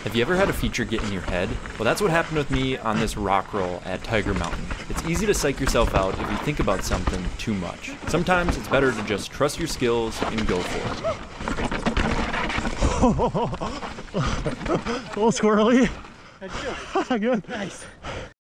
Have you ever had a feature get in your head? Well, that's what happened with me on this rock roll at Tiger Mountain. It's easy to psych yourself out if you think about something too much. Sometimes it's better to just trust your skills and go for it. A little squirrely. How'd you do? Good. Nice.